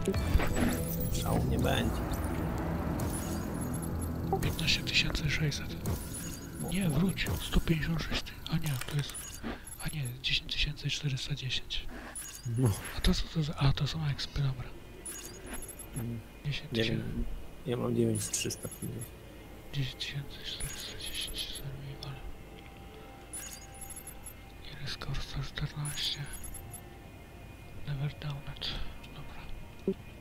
Szału nie będzie. 15600. Nie, wróć. 156. A nie, to jest... A nie, 10410. No. A to co to za... A, to są ekspy, dobra. 10 000. Ja mam 9350. 10410 survival. Ile score 114. Never downed. Dobra.